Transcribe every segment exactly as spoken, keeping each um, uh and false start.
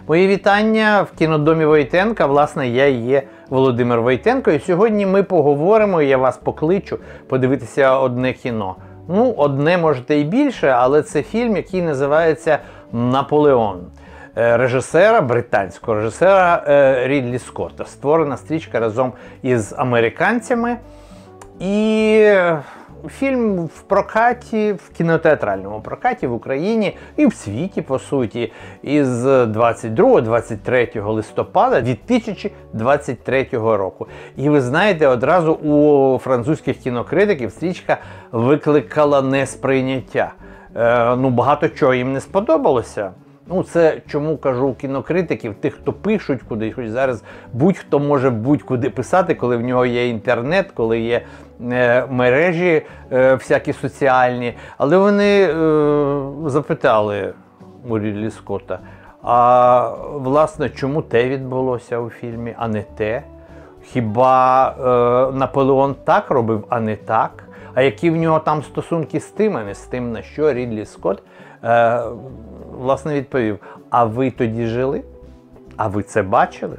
Мої вітання в кінодомі Войтенка. Власне, я є Володимир Войтенко. І сьогодні ми поговоримо, я вас покличу подивитися одне кіно. Ну, одне, можете і більше, але це фільм, який називається «Наполеон». Режисера, британського режисера Рідлі Скотта. Створена стрічка разом із американцями. І фільм в прокаті, в кінотеатральному прокаті в Україні і в світі, по суті, із двадцять другого - двадцять третього листопада дві тисячі двадцять третього року. І ви знаєте, одразу у французьких кінокритиків стрічка викликала несприйняття. Е, ну, багато чого їм не сподобалося. Ну, це чому кажу кінокритиків, тих, хто пишуть кудись, хоч зараз будь-хто може будь-куди писати, коли в нього є інтернет, коли є е, мережі е, всякі соціальні. Але вони е, запитали у Рідлі Скотта, а власне, чому те відбулося у фільмі, а не те? Хіба е, Наполеон так робив, а не так? А які в нього там стосунки з тим, а не з тим, на що Рідлі Скотт е, власне відповів: а ви тоді жили? А ви це бачили?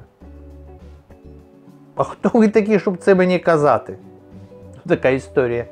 А хто ви такі, щоб це мені казати? Така історія.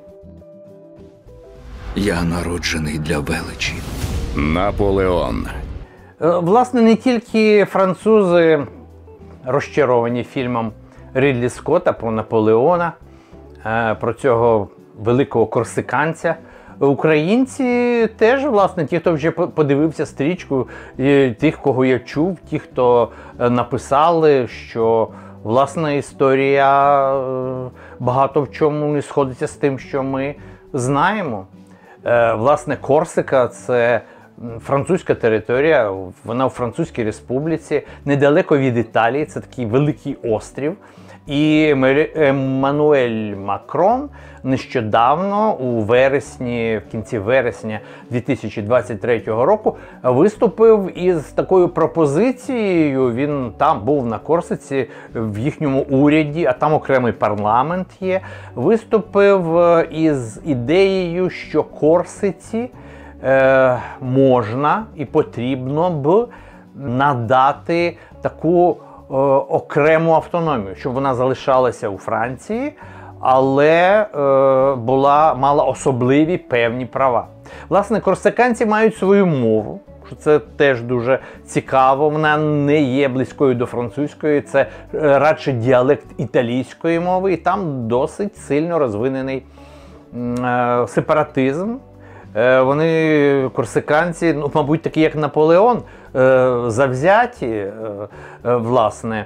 Я народжений для величі. Наполеон. Е, власне, не тільки французи розчаровані фільмом Рідлі Скотта про Наполеона, е, про цього великого корсиканця. Українці теж, власне, ті, хто вже подивився стрічку, тих, кого я чув, ті, хто написали, що, власне, історія багато в чому не сходиться з тим, що ми знаємо. Власне, Корсика – це французька територія, вона у Французькій Республіці, недалеко від Італії, це такий великий острів. І Еммануель Макрон нещодавно, у вересні, в кінці вересня дві тисячі двадцять третього року, виступив із такою пропозицією. Він там був на Корсиці, в їхньому уряді, а там окремий парламент є. Виступив із ідеєю, що Корсиці е, можна і потрібно б надати таку окрему автономію, щоб вона залишалася у Франції, але е, була, мала особливі певні права. Власне, корсиканці мають свою мову, що це теж дуже цікаво, вона не є близькою до французької, це радше діалект італійської мови, і там досить сильно розвинений е, сепаратизм. Е, вони, корсиканці, ну, мабуть, такі як Наполеон, е, завзяті, е, е, власне.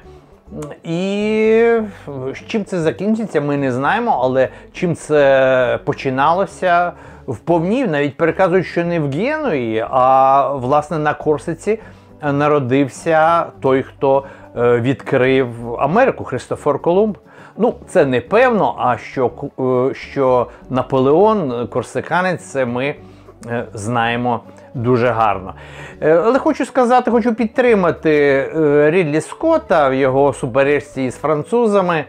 І з чим це закінчиться, ми не знаємо, але чим це починалося, вповні, навіть переказують, що не в Генуї, а, власне, на Корсиці народився той, хто е, відкрив Америку, Христофор Колумб. Ну, це не певно, а що, що Наполеон, корсиканець, це ми знаємо дуже гарно. Але хочу сказати, хочу підтримати Рідлі Скотта в його суперечці з французами.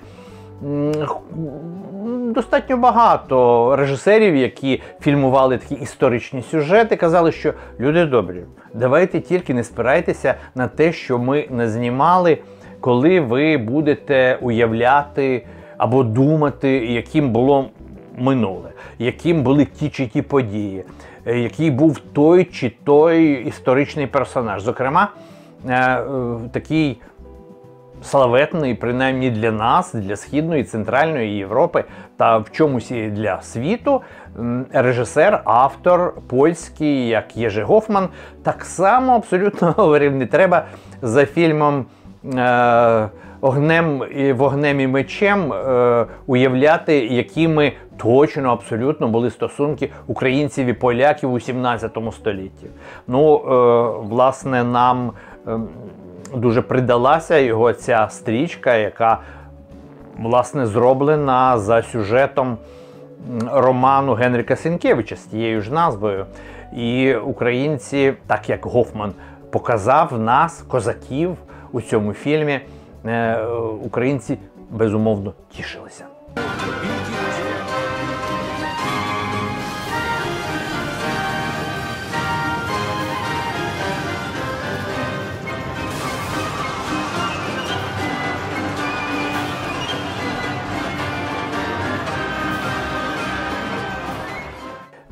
Достатньо багато режисерів, які фільмували такі історичні сюжети, казали, що люди добрі, давайте тільки не спирайтеся на те, що ми назнімали, коли ви будете уявляти або думати, яким було минуле, яким були ті чи ті події, який був той чи той історичний персонаж. Зокрема, такий славетний, принаймні для нас, для Східної і Центральної Європи та в чомусь і для світу, режисер, автор польський, як Єжи Гофман, так само абсолютно говорив, не треба за фільмом е, огнем, вогнем і мечем е, уявляти, якими точно, абсолютно були стосунки українців і поляків у сімнадцятому столітті. Ну, е, власне, нам е, дуже придалася його ця стрічка, яка, власне, зроблена за сюжетом роману Генріка Сенкевича з тією ж назвою. І українці, так як Гофман показав нас, козаків, у цьому фільмі, е, українці, безумовно, тішилися.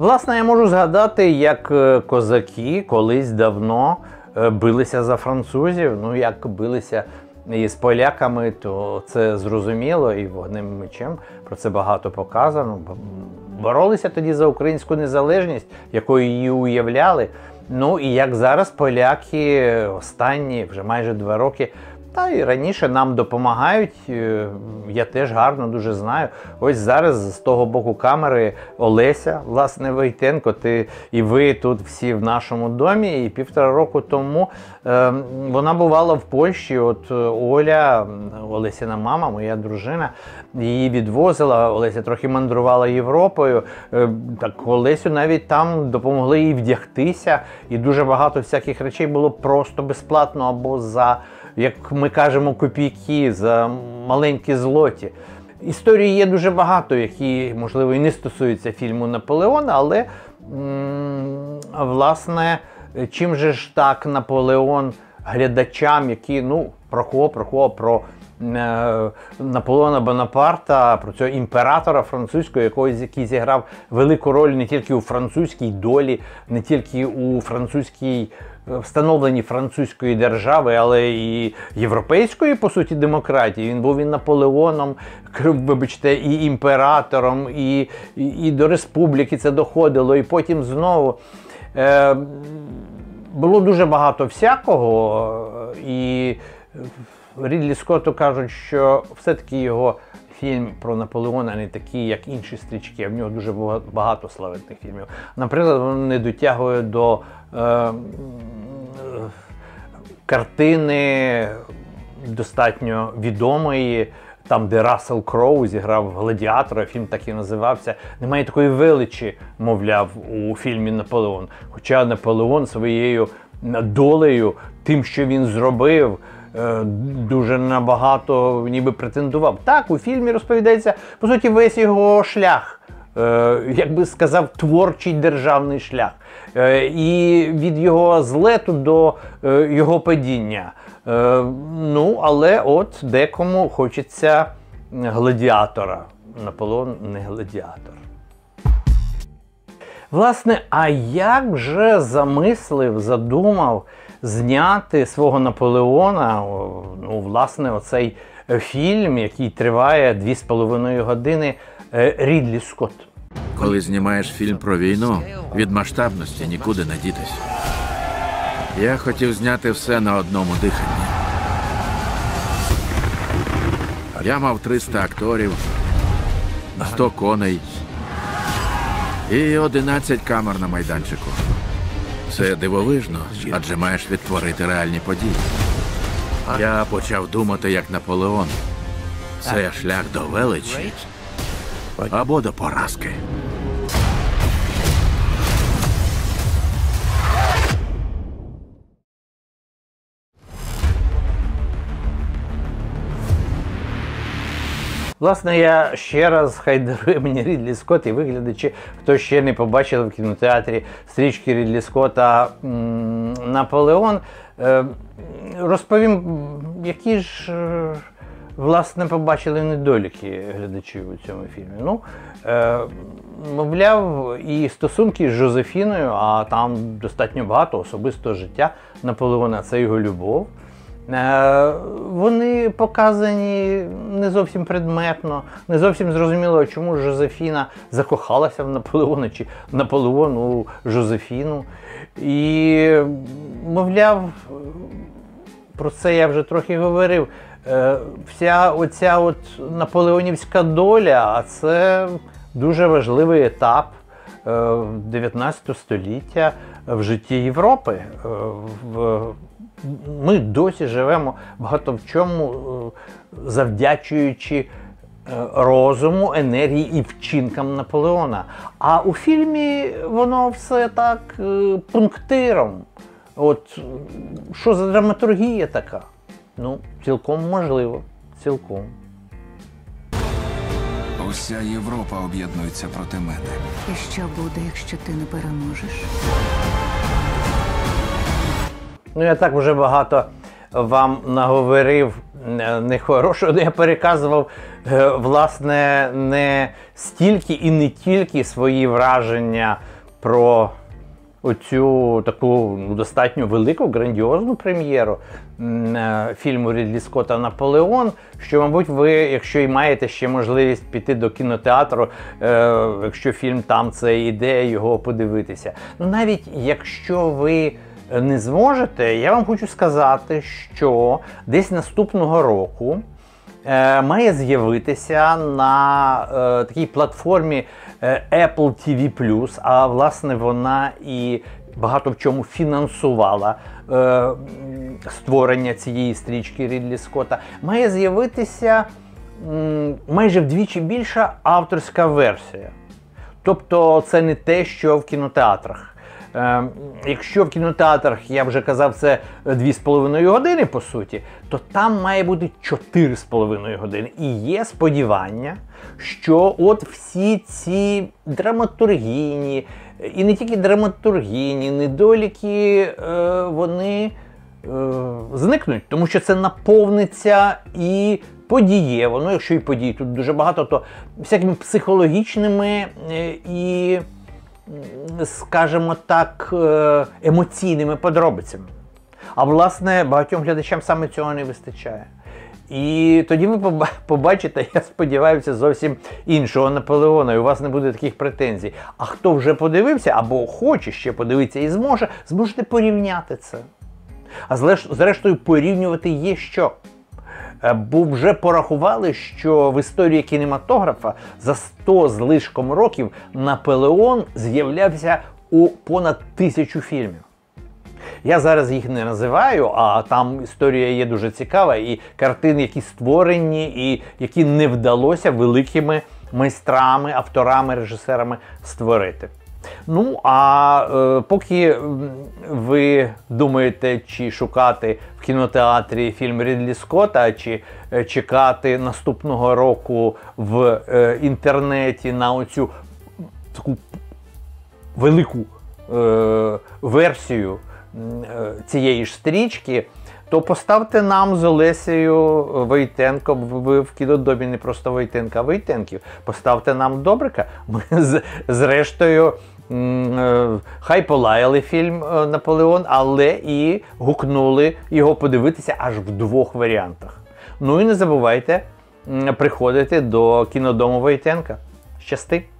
Власне, я можу згадати, як козаки колись давно билися за французів. Ну, як билися і з поляками, то це зрозуміло, і вогнем мечем про це багато показано. Боролися тоді за українську незалежність, якою її уявляли. Ну і як зараз поляки останні вже майже два роки, та і раніше нам допомагають, я теж гарно дуже знаю. Ось зараз з того боку камери Олеся, власне, Войтенко, ти і ви тут всі в нашому домі. І півтора року тому е, вона бувала в Польщі, от Оля, Олесіна мама, моя дружина, її відвозила, Олеся трохи мандрувала Європою, е, так Олесю навіть там допомогли їй вдягтися, і дуже багато всяких речей було просто безплатно або за, як ми кажемо, копійки, за маленькі злоті. Історій є дуже багато, які, можливо, і не стосуються фільму «Наполеон», але, м власне, чим же ж так Наполеон глядачам, які, ну, про кого, про кого, про е Наполеона Бонапарта, про цього імператора французького, якогось, який зіграв велику роль не тільки у французькій долі, не тільки у французькій встановленні французької держави, але і європейської, по суті, демократії. Він був і Наполеоном, вибачте, і імператором, і, і, і до республіки це доходило, і потім знову. Е, було дуже багато всякого, і Рідлі Скотту кажуть, що все-таки його фільм про Наполеона не такий, як інші стрічки, а в нього дуже багато славетних фільмів. Наприклад, він не дотягує до е, картини достатньо відомої, там, де Рассел Кроу зіграв гладіатора, фільм так і називався. Немає такої величі, мовляв, у фільмі «Наполеон». Хоча Наполеон своєю долею, тим, що він зробив, дуже набагато ніби претендував. Так, у фільмі розповідається, по суті, весь його шлях, як би сказав, творчий державний шлях. І від його злету до його падіння. Ну, але от декому хочеться гладіатора. Наполеон не гладіатор. Власне, а як же замислив, задумав зняти свого Наполеона, ну, власне, оцей фільм, який триває дві з половиною години, Рідлі Скотт? Коли знімаєш фільм про війну, від масштабності нікуди не дітись. Я хотів зняти все на одному диханні. Я мав триста акторів, сто коней і одинадцять камер на майданчику. Це дивовижно, адже маєш відтворити реальні події. Я почав думати як Наполеон. Це шлях до величі або до поразки. Власне, я ще раз, хай дарує мені Рідлі Скотт і виглядачі, хто ще не побачив в кінотеатрі стрічки Рідлі Скотта «Наполеон», розповім, які ж, власне, побачили недоліки глядачів у цьому фільмі. Ну, мовляв, і стосунки з Жозефіною, а там достатньо багато особистого життя Наполеона, це його любов. Вони показані не зовсім предметно, не зовсім зрозуміло, чому Жозефіна закохалася в Наполеона, чи Наполеон у Жозефіну. І, мовляв, про це я вже трохи говорив, вся оця от наполеонівська доля, а це дуже важливий етап дев'ятнадцятого століття в житті Європи. Ми досі живемо багато в чому, завдячуючи розуму, енергії і вчинкам Наполеона. А у фільмі воно все так пунктиром. От що за драматургія така? Ну, цілком можливо, цілком. Уся Європа об'єднується проти мене. І що буде, якщо ти не переможеш? Ну, я так вже багато вам наговорив нехорошого, я переказував, власне, не стільки і не тільки свої враження про оцю таку ну, достатньо велику, грандіозну прем'єру е, фільму Рідлі Скотта «Наполеон», що, мабуть, ви, якщо і маєте ще можливість піти до кінотеатру, е, якщо фільм там це іде, його подивитися. Ну, навіть якщо ви не зможете, я вам хочу сказати, що десь наступного року е, має з'явитися на е, такій платформі е, Apple ті ві плюс, а власне вона і багато в чому фінансувала е, створення цієї стрічки Рідлі Скотта, має з'явитися м, майже вдвічі більша авторська версія. Тобто це не те, що в кінотеатрах. Е, якщо в кінотеатрах, я вже казав, це дві з половиною години, по суті, то там має бути чотири з половиною години. І є сподівання, що от всі ці драматургійні, і не тільки драматургійні, недоліки, е, вони е, зникнуть, тому що це наповниться і подієво, ну якщо і подій тут дуже багато, то всякими психологічними е, і скажімо так, емоційними подробицями. А власне, багатьом глядачам саме цього не вистачає. І тоді ви побачите, я сподіваюся, зовсім іншого Наполеона, і у вас не буде таких претензій. А хто вже подивився, або хоче ще подивитися і зможе, зможете порівняти це. А зрештою, порівнювати є що. Бо вже порахували, що в історії кінематографа за сто з лишком років Наполеон з'являвся у понад тисячу фільмів. Я зараз їх не називаю, а там історія є дуже цікава, і картини, які створені, і які не вдалося великими майстрами, авторами, режисерами створити. Ну, а е, поки ви думаєте, чи шукати в кінотеатрі фільм Рідлі Скотта, чи е, чекати наступного року в е, інтернеті на оцю таку велику е, версію е, цієї ж стрічки, то поставте нам з Олесею Войтенко, ви в кінодобі не просто Войтенка, а Войтенків, поставте нам Добрика. Ми з, зрештою хай полаяли фільм «Наполеон», але і гукнули його подивитися аж в двох варіантах. Ну і не забувайте приходити до кінодому Войтенка. Щасти!